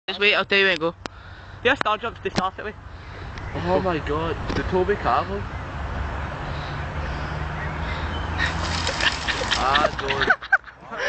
Just wait, I'll tell you when to go. Here's star jumps to start it with. Oh my god, the Toby Carvel. Ah, Lord.